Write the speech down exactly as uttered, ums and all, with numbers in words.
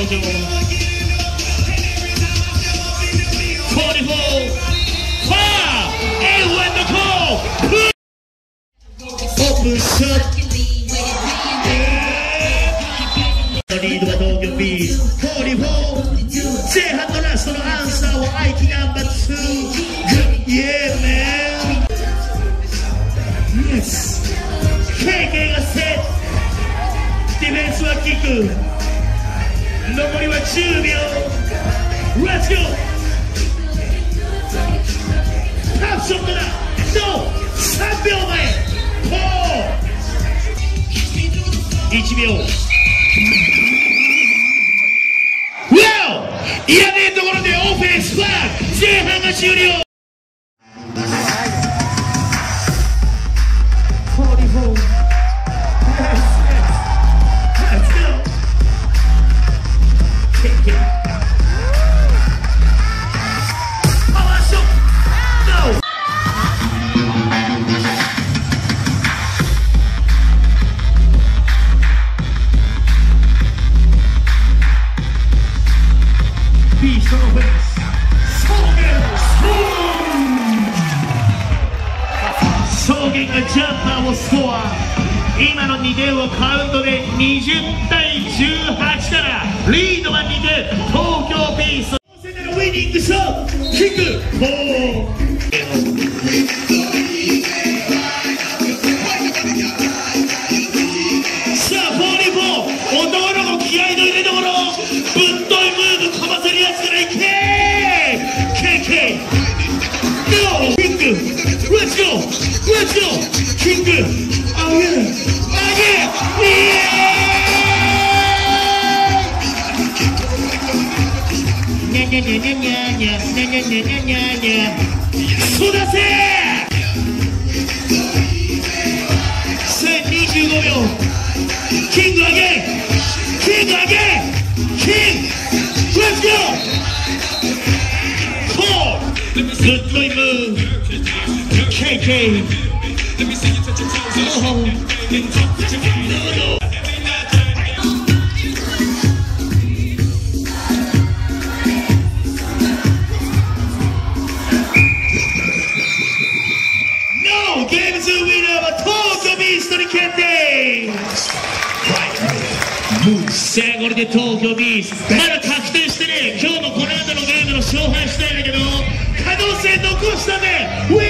登場。フォーティーフォー、ファー、エーワンのコー、オープンショット。リードは東京ビーズフォーティーフォー、前半のラストのアンサーをアイキナンバーツー。 Yeah man Yes、 ケーケー がセット、ディフェンスはキック、残りはじゅうびょう。 Let's go。 タフショットだ。No、 さんびょうまえ、フォー、いちびょう。いらねえところでオフェンスファー、前半が終了。フォーティーフォー、パワーショット、ノー。ビーストのフェンス、草原がジャンパーをスコア。今のにてんをカウントでにじゅうたいじゅうはちから、リードはにてん、東京ビースト。ウィニングショット、キック、フォー。さあ、フォーティーフォー、男の子気合いの入れどころ、ぶっといムーブかませるやつからいけー。 ケーケー No、 キック、 Let's go Let's go、 キック、あげるあげる、イエーイ。にゃにゃにゃにゃにゃにゃにゃにゃにゃにゃにゃにゃ、育せー。にじゅうごびょう、キングアゲン、キングアゲン、キング、 Let's go。 フォー、グッドイムーブ、 ケーケー。 No、 ゲームズウィナーは東京ビーストに決定。さあ、これで東京ビーストまだ確定してね、今日のこの後のゲームの勝敗したいんだけど、可能性残したね。